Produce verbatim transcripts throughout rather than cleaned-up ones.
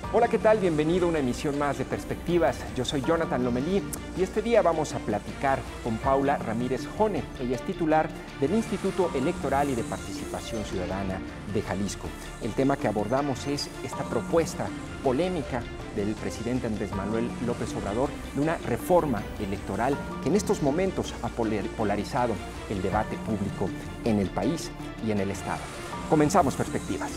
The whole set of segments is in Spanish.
Hola, ¿qué tal? Bienvenido a una emisión más de Perspectivas. Yo soy Jonathan Lomelí y este día vamos a platicar con Paula Ramírez Jone. Ella es titular del Instituto Electoral y de Participación Ciudadana de Jalisco. El tema que abordamos es esta propuesta polémica del presidente Andrés Manuel López Obrador de una reforma electoral que en estos momentos ha polarizado el debate público en el país y en el Estado. Comenzamos Perspectivas.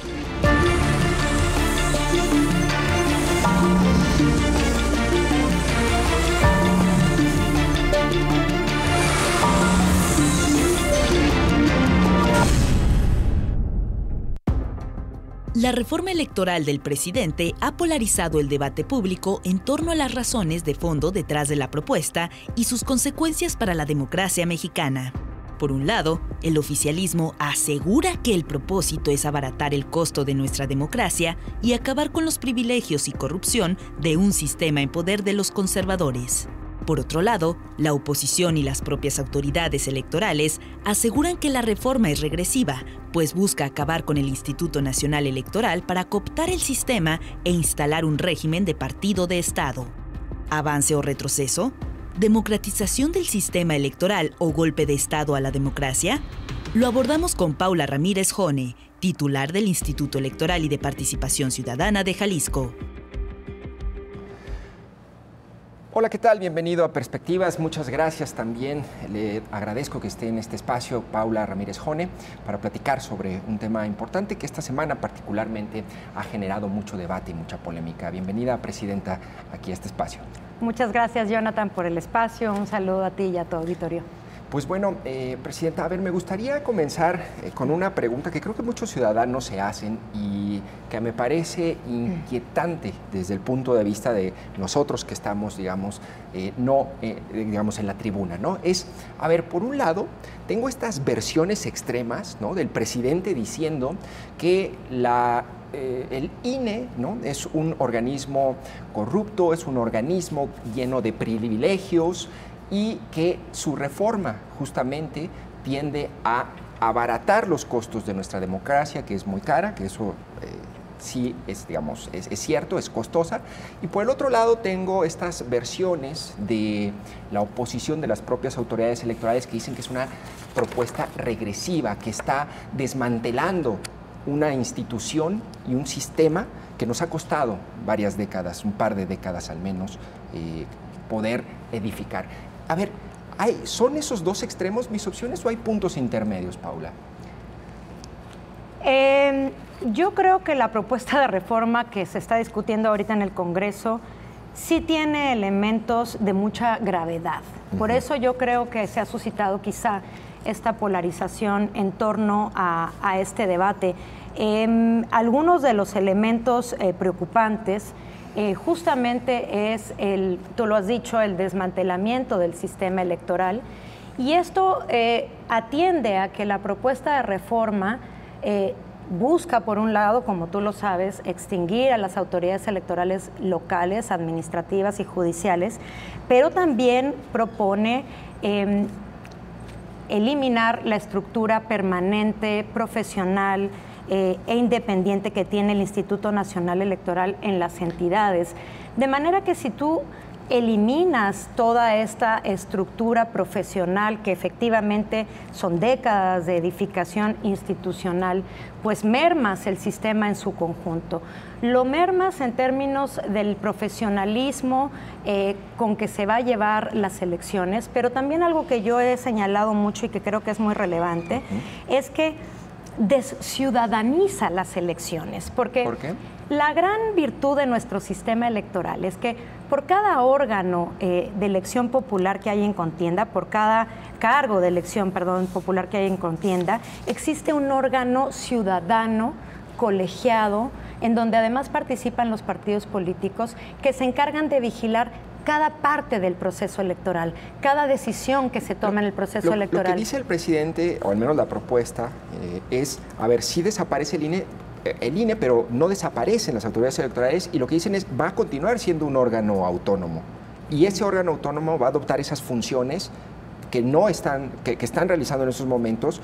La reforma electoral del presidente ha polarizado el debate público en torno a las razones de fondo detrás de la propuesta y sus consecuencias para la democracia mexicana. Por un lado, el oficialismo asegura que el propósito es abaratar el costo de nuestra democracia y acabar con los privilegios y corrupción de un sistema en poder de los conservadores. Por otro lado, la oposición y las propias autoridades electorales aseguran que la reforma es regresiva, pues busca acabar con el Instituto Nacional Electoral para cooptar el sistema e instalar un régimen de partido de Estado. ¿Avance o retroceso? ¿Democratización del sistema electoral o golpe de Estado a la democracia? Lo abordamos con Paula Ramírez Jone, titular del Instituto Electoral y de Participación Ciudadana de Jalisco. Hola, ¿qué tal? Bienvenido a Perspectivas. Muchas gracias también. Le agradezco que esté en este espacio Paula Ramírez Jone para platicar sobre un tema importante que esta semana particularmente ha generado mucho debate y mucha polémica. Bienvenida, Presidenta, aquí a este espacio. Muchas gracias, Jonathan, por el espacio. Un saludo a ti y a tu auditorio. Pues bueno, eh, Presidenta, a ver, me gustaría comenzar eh, con una pregunta que creo que muchos ciudadanos se hacen y que me parece inquietante desde el punto de vista de nosotros que estamos, digamos, eh, no, eh, digamos, en la tribuna, ¿no? Es, a ver, por un lado, tengo estas versiones extremas, ¿no?, del presidente diciendo que la... Eh, el I N E, ¿no?, es un organismo corrupto, es un organismo lleno de privilegios y que su reforma justamente tiende a abaratar los costos de nuestra democracia, que es muy cara, que eso eh, sí es, digamos, es, es cierto, es costosa. Y por el otro lado tengo estas versiones de la oposición de las propias autoridades electorales que dicen que es una propuesta regresiva, que está desmantelando una institución y un sistema que nos ha costado varias décadas, un par de décadas al menos, eh, poder edificar. A ver, ¿hay, ¿son esos dos extremos mis opciones o hay puntos intermedios, Paula? Eh, yo creo que la propuesta de reforma que se está discutiendo ahorita en el Congreso sí tiene elementos de mucha gravedad. Por uh-huh. eso yo creo que se ha suscitado quizá esta polarización en torno a, a este debate. Eh, algunos de los elementos eh, preocupantes eh, justamente es, el, tú lo has dicho, el desmantelamiento del sistema electoral, y esto eh, atiende a que la propuesta de reforma eh, busca, por un lado, como tú lo sabes, extinguir a las autoridades electorales locales, administrativas y judiciales, pero también propone eh, eliminar la estructura permanente, profesional eh, e independiente que tiene el Instituto Nacional Electoral en las entidades. De manera que si tú eliminas toda esta estructura profesional que efectivamente son décadas de edificación institucional, pues mermas el sistema en su conjunto. Lo mermas en términos del profesionalismo eh, con que se va a llevar las elecciones, pero también algo que yo he señalado mucho y que creo que es muy relevante, uh-huh. es que desciudadaniza las elecciones. Porque ¿Por qué? La gran virtud de nuestro sistema electoral es que por cada órgano eh, de elección popular que hay en contienda, por cada cargo de elección, perdón, popular que hay en contienda, existe un órgano ciudadano, colegiado, en donde además participan los partidos políticos que se encargan de vigilar cada parte del proceso electoral, cada decisión que se toma lo, en el proceso lo, electoral. Lo que dice el presidente, o al menos la propuesta, eh, es, a ver, si desaparece el I N E, el I N E, pero no desaparecen las autoridades electorales, y lo que dicen es, va a continuar siendo un órgano autónomo. Y ese órgano autónomo va a adoptar esas funciones que no están, que, que están realizando en esos momentos,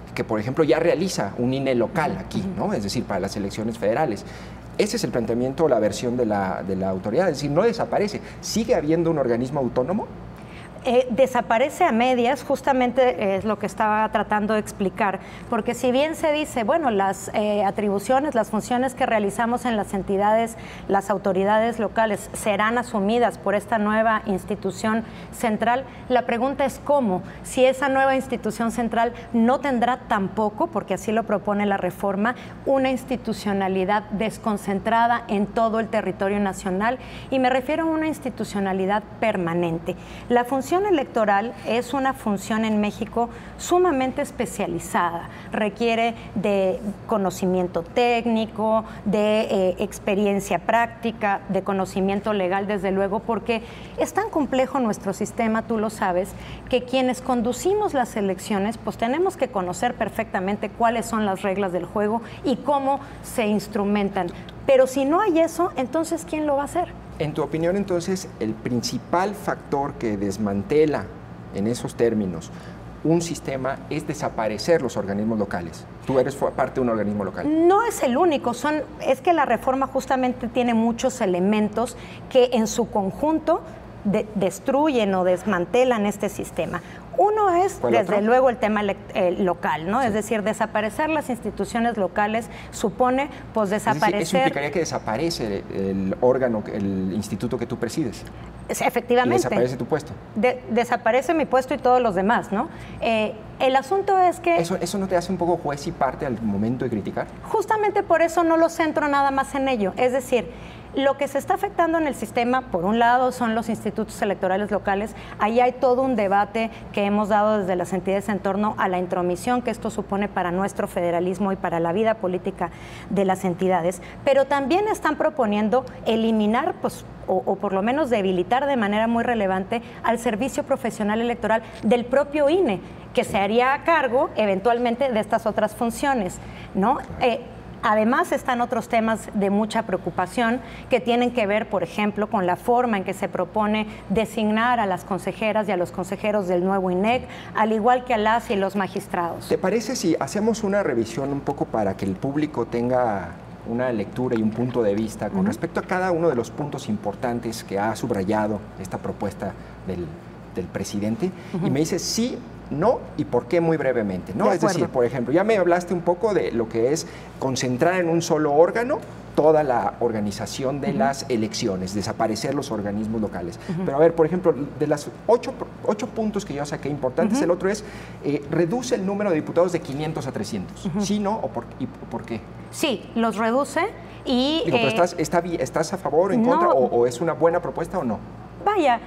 que por ejemplo ya realiza un I N E local aquí, ¿no? Es decir, para las elecciones federales. Ese es el planteamiento o la versión de la, de la autoridad, es decir, no desaparece. ¿Sigue habiendo un organismo autónomo? Eh, desaparece a medias, justamente es lo que estaba tratando de explicar, porque si bien se dice, bueno, las eh, atribuciones, las funciones que realizamos en las entidades, las autoridades locales serán asumidas por esta nueva institución central, la pregunta es cómo, si esa nueva institución central no tendrá tampoco, porque así lo propone la reforma, una institucionalidad desconcentrada en todo el territorio nacional, y me refiero a una institucionalidad permanente. La función electoral es una función en México sumamente especializada, requiere de conocimiento técnico, de eh, experiencia práctica, de conocimiento legal, desde luego, porque es tan complejo nuestro sistema, tú lo sabes, que quienes conducimos las elecciones, pues tenemos que conocer perfectamente cuáles son las reglas del juego y cómo se instrumentan. Pero si no hay eso, entonces ¿quién lo va a hacer? En tu opinión, entonces, el principal factor que desmantela en esos términos un sistema es desaparecer los organismos locales. Tú eres parte de un organismo local. No es el único, son, es que la reforma justamente tiene muchos elementos que en su conjunto de, destruyen o desmantelan este sistema. Uno es, desde otro? luego, el tema eh, local, ¿no? Sí. Es decir, desaparecer las instituciones locales supone, pues, desaparecer... Es decir, eso implicaría que desaparece el órgano, el instituto que tú presides. Efectivamente. Y desaparece tu puesto. De, desaparece mi puesto y todos los demás, ¿no? Eh, el asunto es que... ¿Eso, ¿Eso no te hace un poco juez y parte al momento de criticar? Justamente por eso no lo centro nada más en ello. Es decir, lo que se está afectando en el sistema, por un lado, son los institutos electorales locales. Ahí hay todo un debate que hemos dado desde las entidades en torno a la intromisión que esto supone para nuestro federalismo y para la vida política de las entidades. Pero también están proponiendo eliminar, pues, o, o por lo menos debilitar de manera muy relevante al servicio profesional electoral del propio I N E, que se haría a cargo eventualmente de estas otras funciones, ¿no? Eh, Además, están otros temas de mucha preocupación que tienen que ver, por ejemplo, con la forma en que se propone designar a las consejeras y a los consejeros del nuevo I N E C, al igual que a las y los magistrados. ¿Te parece si hacemos una revisión un poco para que el público tenga una lectura y un punto de vista con uh-huh. respecto a cada uno de los puntos importantes que ha subrayado esta propuesta del, del presidente? Uh-huh. Y me dices sí, no y por qué muy brevemente, ¿no? Es decir, por ejemplo, ya me hablaste un poco de lo que es concentrar en un solo órgano toda la organización de uh-huh. las elecciones, desaparecer los organismos locales. Uh-huh. Pero a ver, por ejemplo, de las ocho, ocho puntos que yo saqué importantes, uh-huh. el otro es, eh, reduce el número de diputados de quinientos a trescientos. Uh-huh. ¿Sí, no? ¿O por, y por qué? Sí, los reduce y... Digo, eh, pero estás, está, ¿estás a favor o en no, contra? O, ¿O es una buena propuesta o no? Vaya,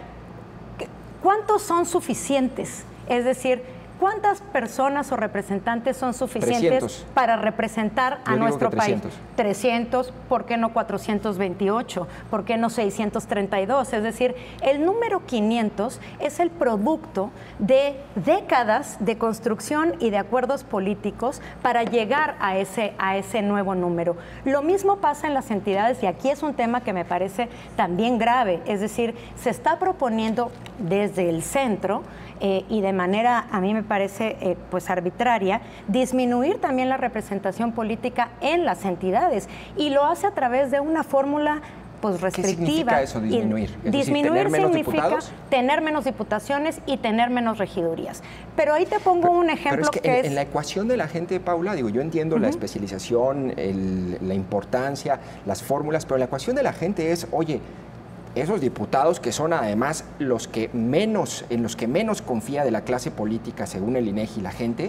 ¿cuántos son suficientes? Es decir, ¿cuántas personas o representantes son suficientes trescientos para representar a nuestro país? trescientos, ¿por qué no cuatrocientos veintiocho? ¿Por qué no seiscientos treinta y dos? Es decir, el número quinientos es el producto de décadas de construcción y de acuerdos políticos para llegar a ese, a ese nuevo número. Lo mismo pasa en las entidades, y aquí es un tema que me parece también grave. Es decir, se está proponiendo desde el centro Eh, y de manera, a mí me parece, eh, pues arbitraria, disminuir también la representación política en las entidades, y lo hace a través de una fórmula pues restrictiva. ¿Qué significa eso, disminuir? Es disminuir decir, ¿tener menos significa diputados? tener menos diputaciones y tener menos regidurías. Pero ahí te pongo pero, un ejemplo pero es que, que en, es... en la ecuación de la gente, Paula, digo, yo entiendo uh-huh. la especialización, el, la importancia, las fórmulas, pero la ecuación de la gente es, oye, esos diputados que son además los que menos, en los que menos confía de la clase política, según el I N E G y la gente,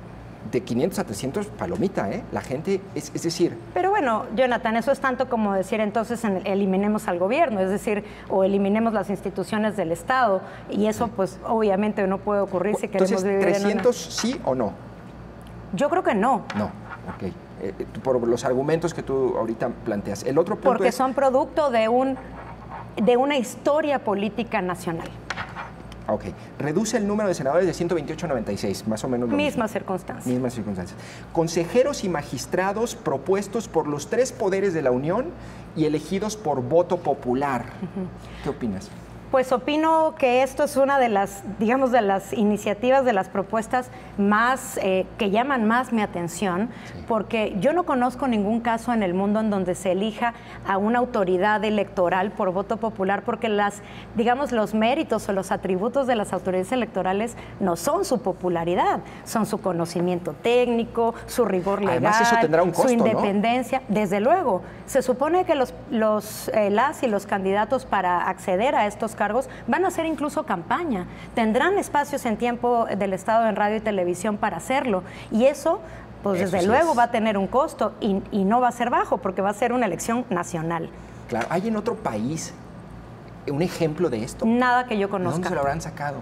de quinientos a trescientos, palomita, ¿eh? La gente, es, es decir... Pero bueno, Jonathan, eso es tanto como decir entonces en, eliminemos al gobierno, es decir, o eliminemos las instituciones del Estado, y eso pues obviamente no puede ocurrir si queremos entonces, vivir ¿trescientos en una... sí o no? Yo creo que no. No, ok. Eh, por los argumentos que tú ahorita planteas. El otro punto Porque es... son producto de un... de una historia política nacional. Ok. Reduce el número de senadores de ciento veintiocho a noventa y seis, más o menos lo Mismas mismo. circunstancias. Mismas circunstancias. Consejeros y magistrados propuestos por los tres poderes de la Unión y elegidos por voto popular. Uh-huh. ¿Qué opinas? Pues opino que esto es una de las, digamos, de las iniciativas, de las propuestas más, eh, que llaman más mi atención, sí. porque yo no conozco ningún caso en el mundo en donde se elija a una autoridad electoral por voto popular, porque las, digamos, los méritos o los atributos de las autoridades electorales no son su popularidad, son su conocimiento técnico, su rigor legal, además, eso tendrá un costo, su independencia. ¿No? Desde luego, se supone que los, los eh, las y los candidatos para acceder a estos cargos van a hacer incluso campaña, tendrán espacios en tiempo del Estado en radio y televisión para hacerlo, y eso pues eso desde sí luego es. va a tener un costo y, y no va a ser bajo porque va a ser una elección nacional. Claro, ¿hay en otro país un ejemplo de esto? Nada que yo conozca. ¿De dónde se lo habrán sacado?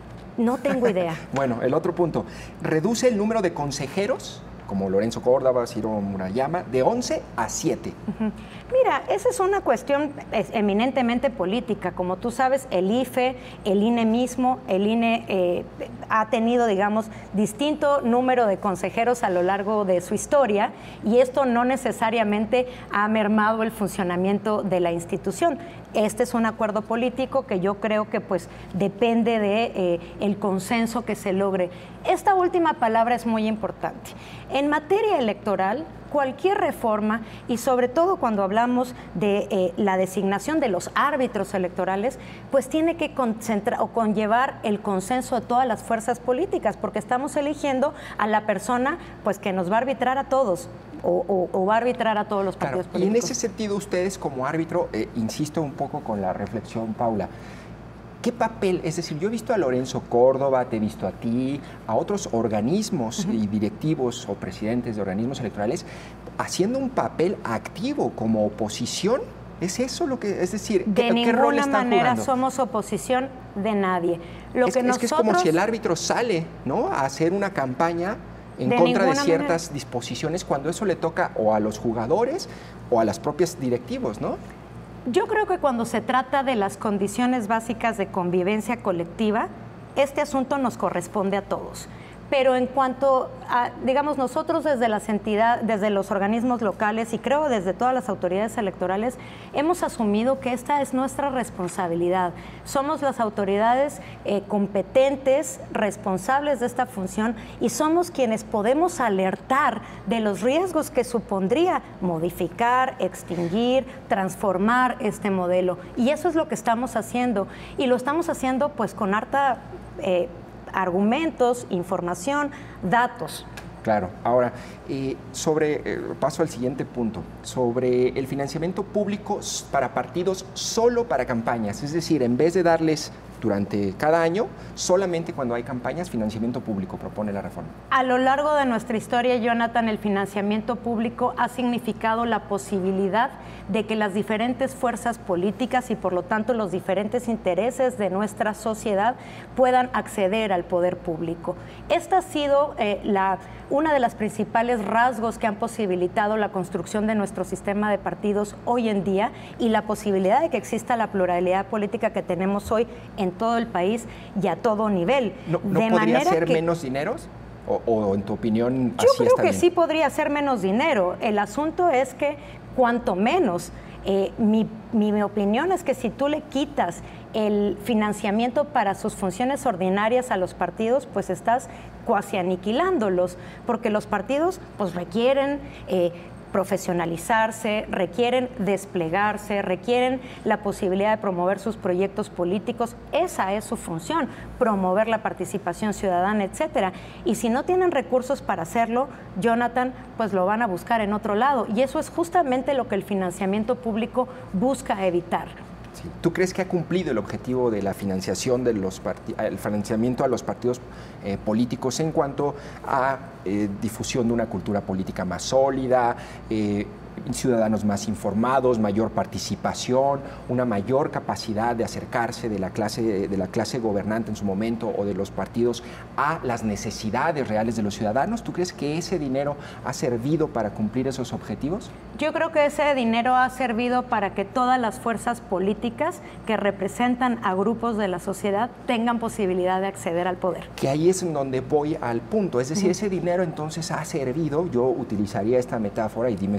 No tengo idea. Bueno, el otro punto, reduce el número de consejeros, como Lorenzo Córdoba, Ciro Murayama, de once a siete. Uh-huh. Mira, esa es una cuestión eminentemente política. Como tú sabes, el I F E, el I N E mismo, el I N E eh, ha tenido, digamos, distinto número de consejeros a lo largo de su historia, y esto no necesariamente ha mermado el funcionamiento de la institución. Este es un acuerdo político que yo creo que pues depende de eh, el consenso que se logre. Esta última palabra es muy importante. En materia electoral, cualquier reforma, y sobre todo cuando hablamos de eh, la designación de los árbitros electorales, pues tiene que concentrar o conllevar el consenso de todas las fuerzas políticas, porque estamos eligiendo a la persona pues que nos va a arbitrar a todos. O, o, o va a arbitrar a todos los partidos claro, políticos. Y en ese sentido, ustedes como árbitro, eh, insisto un poco con la reflexión, Paula, ¿qué papel? Es decir, yo he visto a Lorenzo Córdoba, te he visto a ti, a otros organismos uh-huh. y directivos o presidentes de organismos electorales haciendo un papel activo como oposición. ¿Es eso lo que, es decir, de ¿qué, ninguna qué rol están manera jugando? Somos oposición de nadie. Lo es, que es nosotros... que es como si el árbitro sale, ¿no?, a hacer una campaña en de contra de ciertas manera. disposiciones, cuando eso le toca o a los jugadores o a las propias directivos, ¿no? Yo creo que cuando se trata de las condiciones básicas de convivencia colectiva, este asunto nos corresponde a todos. Pero en cuanto a, digamos, nosotros desde las entidades, desde los organismos locales y creo desde todas las autoridades electorales, hemos asumido que esta es nuestra responsabilidad. Somos las autoridades eh, competentes, responsables de esta función, y somos quienes podemos alertar de los riesgos que supondría modificar, extinguir, transformar este modelo. Y eso es lo que estamos haciendo. Y lo estamos haciendo pues con harta... Eh, argumentos, información, datos. Claro. Ahora, eh, sobre, eh, paso al siguiente punto, sobre el financiamiento público para partidos solo para campañas, es decir, en vez de darles durante cada año, solamente cuando hay campañas, financiamiento público, propone la reforma. A lo largo de nuestra historia, Jonathan, el financiamiento público ha significado la posibilidad de que las diferentes fuerzas políticas y por lo tanto los diferentes intereses de nuestra sociedad puedan acceder al poder público. Esta ha sido eh, la, una de las principales rasgos que han posibilitado la construcción de nuestro sistema de partidos hoy en día y la posibilidad de que exista la pluralidad política que tenemos hoy en todo el país y a todo nivel. ¿No, no de podría manera ser que, menos dineros? O, o en tu opinión yo así creo está que bien? sí podría ser menos dinero. El asunto es que cuanto menos, eh, mi, mi, mi opinión es que si tú le quitas el financiamiento para sus funciones ordinarias a los partidos, pues estás cuasi aniquilándolos, porque los partidos pues requieren eh, profesionalizarse, requieren desplegarse, requieren la posibilidad de promover sus proyectos políticos. Esa es su función, promover la participación ciudadana, etcétera. Y si no tienen recursos para hacerlo, Jonathan, pues lo van a buscar en otro lado. Y eso es justamente lo que el financiamiento público busca evitar. Sí. ¿Tú crees que ha cumplido el objetivo de la financiación de los el financiamiento a los partidos eh, políticos en cuanto a eh, difusión de una cultura política más sólida, eh, ciudadanos más informados, mayor participación, una mayor capacidad de acercarse de la clase de la clase gobernante en su momento o de los partidos a las necesidades reales de los ciudadanos? ¿Tú crees que ese dinero ha servido para cumplir esos objetivos? Yo creo que ese dinero ha servido para que todas las fuerzas políticas que representan a grupos de la sociedad tengan posibilidad de acceder al poder. Que ahí es en donde voy al punto, es decir, uh-huh. ese dinero entonces ha servido, yo utilizaría esta metáfora y dime si estás de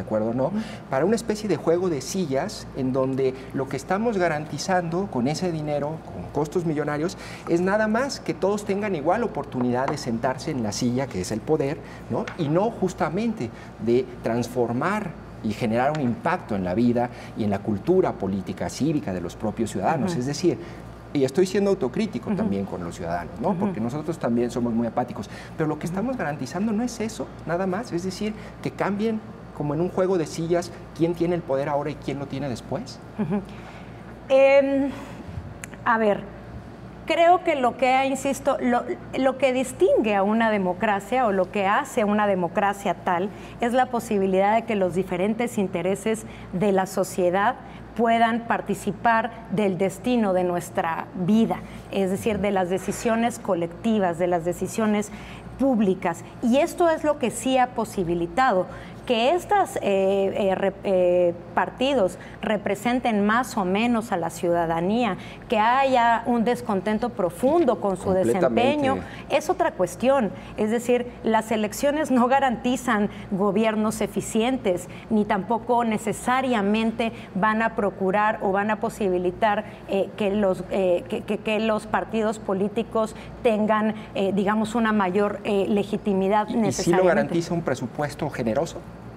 de acuerdo o no, uh-huh. para una especie de juego de sillas en donde lo que estamos garantizando con ese dinero, con costos millonarios, es nada más que todos tengan igual oportunidad de sentarse en la silla, que es el poder, ¿no? Y no justamente de transformar y generar un impacto en la vida y en la cultura política, cívica de los propios ciudadanos. Uh-huh. Es decir, y estoy siendo autocrítico uh-huh. también con los ciudadanos, ¿no? Uh-huh. Porque nosotros también somos muy apáticos. Pero lo que estamos garantizando no es eso, nada más. Es decir, que cambien como en un juego de sillas quién tiene el poder ahora y quién lo tiene después. Uh-huh. eh, a ver, creo que lo que, insisto, lo, lo que distingue a una democracia o lo que hace a una democracia tal es la posibilidad de que los diferentes intereses de la sociedad puedan participar del destino de nuestra vida, es decir, de las decisiones colectivas, de las decisiones públicas. Y esto es lo que sí ha posibilitado que estos eh, eh, re, eh, partidos representen más o menos a la ciudadanía, que haya un descontento profundo con su desempeño, es otra cuestión. Es decir, las elecciones no garantizan gobiernos eficientes, ni tampoco necesariamente van a procurar o van a posibilitar eh, que, los, eh, que, que, que los partidos políticos tengan, eh, digamos, una mayor eh, legitimidad necesariamente. ¿Y si lo garantiza un presupuesto generoso?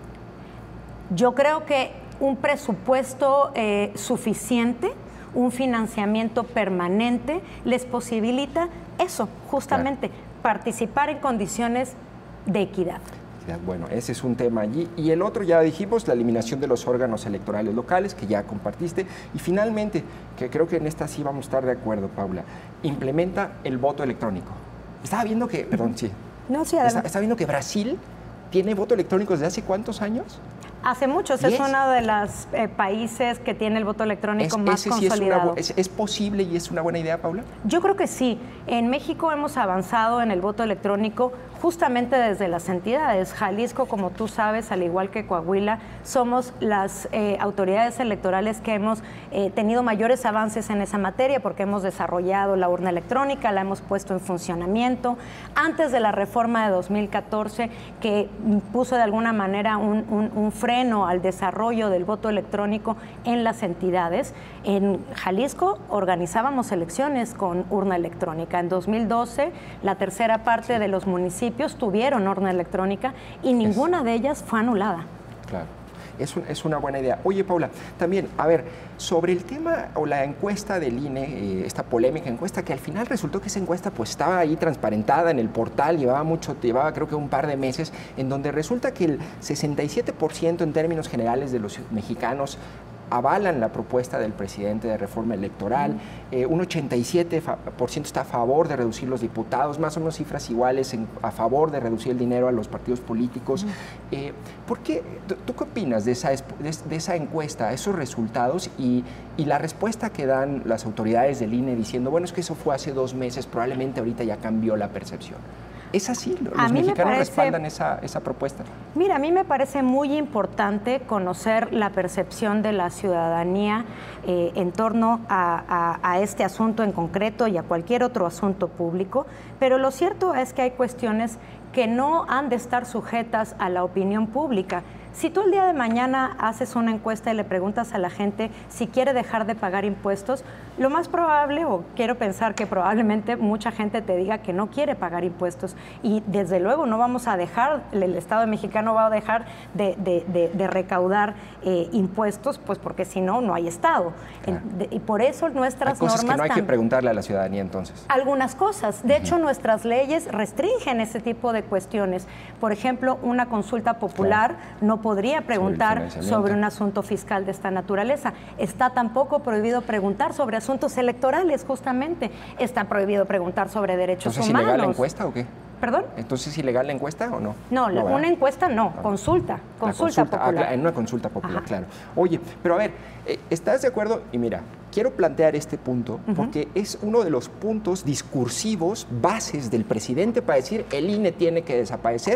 Yo creo que un presupuesto eh, suficiente, un financiamiento permanente, les posibilita eso, justamente, claro. participar en condiciones de equidad. Bueno, ese es un tema allí. Y el otro, ya dijimos, la eliminación de los órganos electorales locales, que ya compartiste. Y finalmente, que creo que en esta sí vamos a estar de acuerdo, Paula, implementa el voto electrónico. Estaba viendo que, perdón, sí. No, sí, adelante. Estaba viendo que Brasil tiene voto electrónico desde hace ¿cuántos años? Hace muchos, es uno de los eh, países que tiene el voto electrónico es, más ese sí consolidado. Es, una, es, ¿Es posible y es una buena idea, Paula? Yo creo que sí. En México hemos avanzado en el voto electrónico justamente desde las entidades. Jalisco, como tú sabes, al igual que Coahuila, somos las eh, autoridades electorales que hemos eh, tenido mayores avances en esa materia porque hemos desarrollado la urna electrónica, la hemos puesto en funcionamiento. Antes de la reforma de dos mil catorce, que puso de alguna manera un, un, un freno al desarrollo del voto electrónico en las entidades, en Jalisco organizábamos elecciones con urna electrónica. En dos mil doce, la tercera parte de los municipios tuvieron urna electrónica y ninguna es, de ellas fue anulada. Claro, es, un, es una buena idea. Oye, Paula, también, a ver, sobre el tema o la encuesta del I N E, eh, esta polémica encuesta, que al final resultó que esa encuesta pues estaba ahí transparentada en el portal, llevaba mucho, llevaba creo que un par de meses, en donde resulta que el sesenta y siete por ciento en términos generales de los mexicanos avalan la propuesta del presidente de reforma electoral, uh-huh. eh, un ochenta y siete por ciento está a favor de reducir los diputados, más o menos cifras iguales en, a favor de reducir el dinero a los partidos políticos. Uh-huh. eh, ¿Por qué? ¿Tú qué opinas de esa, de, de esa encuesta, esos resultados y, y la respuesta que dan las autoridades del I N E diciendo, bueno, es que eso fue hace dos meses, probablemente ahorita ya cambió la percepción? ¿Es así? ¿Los mexicanos parece, respaldan esa, esa propuesta? Mira, a mí me parece muy importante conocer la percepción de la ciudadanía eh, en torno a, a, a este asunto en concreto y a cualquier otro asunto público, pero lo cierto es que hay cuestiones que no han de estar sujetas a la opinión pública. Si tú el día de mañana haces una encuesta y le preguntas a la gente si quiere dejar de pagar impuestos, lo más probable, o quiero pensar que probablemente mucha gente te diga que no quiere pagar impuestos. Y desde luego no vamos a dejar, el Estado mexicano va a dejar de, de, de, de recaudar eh, impuestos, pues porque si no, no hay Estado. Claro. De, y por eso nuestras hay cosas normas... que no hay que preguntarle a la ciudadanía entonces. Algunas cosas. De uh-huh. hecho, nuestras leyes restringen ese tipo de cuestiones. Por ejemplo, una consulta popular claro. no podría preguntar sobre, sobre un asunto fiscal de esta naturaleza. Está tampoco prohibido preguntar sobre asuntos electorales, justamente. Está prohibido preguntar sobre derechos Entonces, humanos. ¿Entonces ilegal la encuesta o qué? ¿Perdón? Entonces, ¿es ilegal la encuesta o no? No, no una encuesta no, no. consulta, consulta, consulta popular. Ah, en una consulta popular, Ajá. claro. Oye, pero a ver, ¿estás de acuerdo? Y mira, quiero plantear este punto uh-huh. porque es uno de los puntos discursivos, bases del presidente para decir el I N E tiene que desaparecer,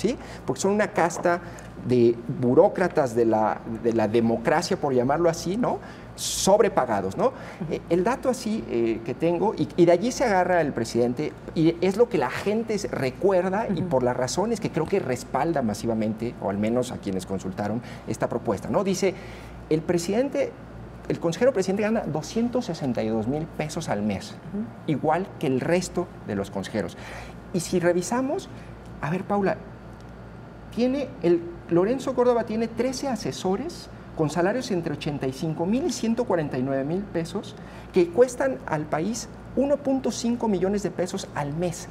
¿sí? Porque son una casta de burócratas de la, de la democracia, por llamarlo así, ¿no? Sobrepagados, ¿no? Uh-huh. eh, el dato así eh, que tengo, y, y de allí se agarra el presidente, y es lo que la gente recuerda, uh-huh. y por las razones que creo que respalda masivamente, o al menos a quienes consultaron esta propuesta, ¿no? Dice, el presidente, el consejero presidente gana doscientos sesenta y dos mil pesos al mes, uh-huh. igual que el resto de los consejeros. Y si revisamos, a ver, Paula, tiene el Lorenzo Córdoba tiene trece asesores con salarios entre ochenta y cinco mil y ciento cuarenta y nueve mil pesos que cuestan al país uno punto cinco millones de pesos al mes.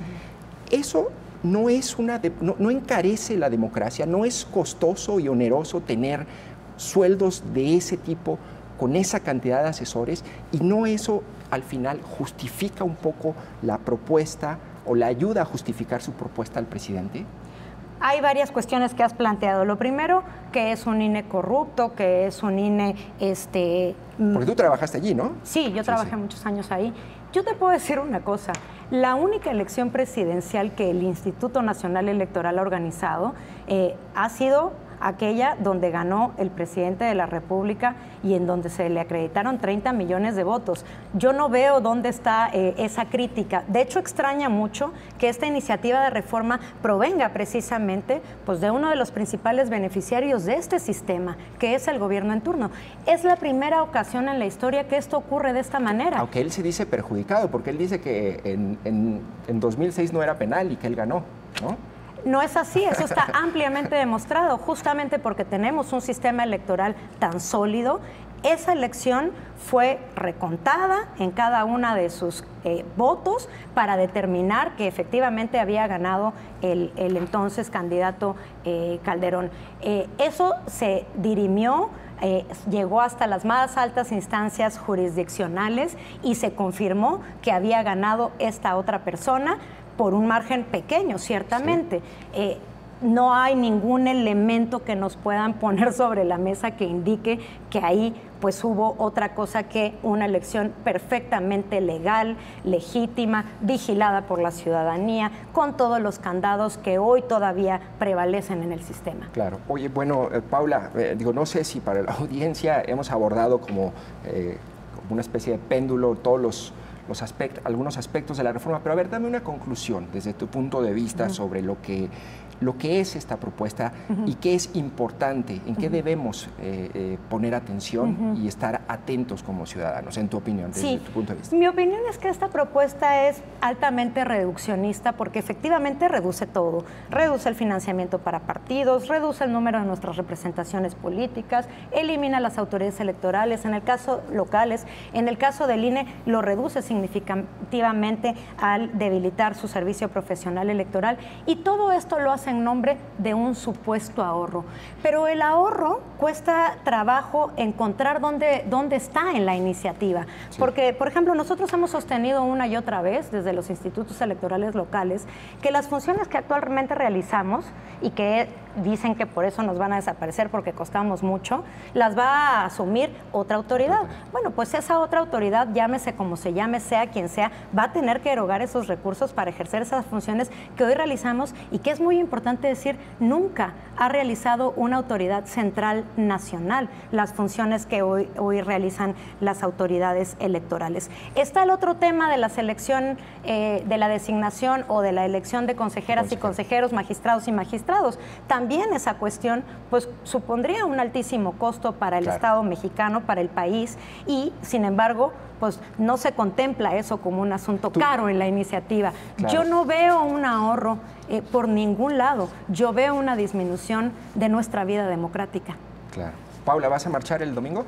Eso no es una de, no, no encarece la democracia, no es costoso y oneroso tener sueldos de ese tipo con esa cantidad de asesores, y no eso al final justifica un poco la propuesta o la ayuda a justificar su propuesta al presidente. Hay varias cuestiones que has planteado. Lo primero, que es un I N E corrupto, que es un I N E... Este, Porque tú trabajaste allí, ¿no? Sí, yo trabajé sí, sí. muchos años ahí. Yo te puedo decir una cosa. La única elección presidencial que el Instituto Nacional Electoral ha organizado eh, ha sido aquella donde ganó el presidente de la República y en donde se le acreditaron treinta millones de votos. Yo no veo dónde está eh, esa crítica. De hecho, extraña mucho que esta iniciativa de reforma provenga precisamente pues, de uno de los principales beneficiarios de este sistema, que es el gobierno en turno. Es la primera ocasión en la historia que esto ocurre de esta manera. Aunque él se dice perjudicado, porque él dice que en, en, en dos mil seis no era penal y que él ganó, ¿no? No es así, eso está ampliamente demostrado, justamente porque tenemos un sistema electoral tan sólido. Esa elección fue recontada en cada una de sus eh, votos para determinar que efectivamente había ganado el, el entonces candidato eh, Calderón. Eh, eso se dirimió, eh, llegó hasta las más altas instancias jurisdiccionales y se confirmó que había ganado esta otra persona, por un margen pequeño, ciertamente. Sí. Eh, no hay ningún elemento que nos puedan poner sobre la mesa que indique que ahí pues hubo otra cosa que una elección perfectamente legal, legítima, vigilada por la ciudadanía, con todos los candados que hoy todavía prevalecen en el sistema. Claro. Oye, bueno, eh, Paula, eh, digo, no sé si para la audiencia hemos abordado como, eh, como una especie de péndulo todos los Los aspectos, algunos aspectos de la reforma, pero a ver, dame una conclusión desde tu punto de vista uh-huh. sobre lo que, lo que es esta propuesta uh-huh. y qué es importante, en qué uh-huh. debemos eh, eh, poner atención uh-huh. y estar atentos como ciudadanos, en tu opinión, desde sí. tu punto de vista. Mi opinión es que esta propuesta es altamente reduccionista porque efectivamente reduce todo. Reduce el financiamiento para partidos, reduce el número de nuestras representaciones políticas, elimina las autoridades electorales, en el caso locales, en el caso del I N E lo reduce significativamente al debilitar su servicio profesional electoral, y todo esto lo hace en nombre de un supuesto ahorro. Pero el ahorro cuesta trabajo encontrar dónde, dónde está en la iniciativa. Sí. Porque, por ejemplo, nosotros hemos sostenido una y otra vez desde los institutos electorales locales que las funciones que actualmente realizamos y que dicen que por eso nos van a desaparecer porque costamos mucho, las va a asumir otra autoridad. Bueno, pues esa otra autoridad, llámese como se llame, sea quien sea, va a tener que erogar esos recursos para ejercer esas funciones que hoy realizamos y que es muy importante decir, nunca ha realizado una autoridad central nacional las funciones que hoy, hoy realizan las autoridades electorales. Está el otro tema de la selección, eh, de la designación o de la elección de consejeras Consejero. y consejeros, magistrados y magistrados. También esa cuestión pues supondría un altísimo costo para el claro. Estado mexicano, para el país, y sin embargo pues no se contempla eso como un asunto Tú, caro en la iniciativa. Claro. Yo no veo un ahorro eh, por ningún lado, yo veo una disminución de nuestra vida democrática. Claro. Paula, ¿vas a marchar el domingo?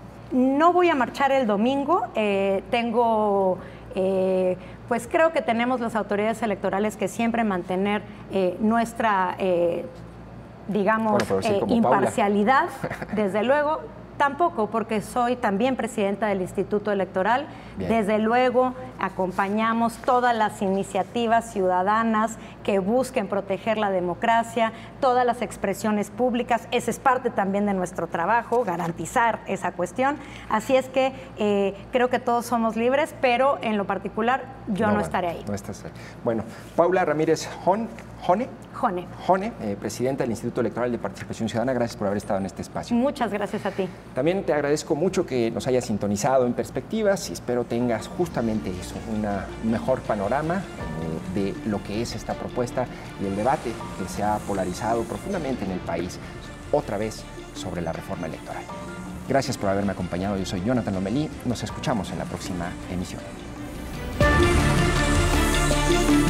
No voy a marchar el domingo, eh, tengo... Eh, pues creo que tenemos las autoridades electorales que siempre mantener eh, nuestra, eh, digamos, bueno, eh, imparcialidad, desde luego. Tampoco, porque soy también presidenta del Instituto Electoral. Bien. Desde luego, acompañamos todas las iniciativas ciudadanas que busquen proteger la democracia, todas las expresiones públicas. Esa es parte también de nuestro trabajo, garantizar esa cuestión. Así es que eh, creo que todos somos libres, pero en lo particular yo no, no estaré ahí. No estás ahí. Bueno, Paula Ramírez Hon, Jone. Jone. Jone, eh, presidenta del Instituto Electoral de Participación Ciudadana, gracias por haber estado en este espacio. Muchas gracias a ti. También te agradezco mucho que nos hayas sintonizado en Perspectivas y espero tengas justamente eso, una, un mejor panorama eh, de lo que es esta propuesta y el debate que se ha polarizado profundamente en el país, otra vez sobre la reforma electoral. Gracias por haberme acompañado. Yo soy Jonathan Lomelí. Nos escuchamos en la próxima emisión.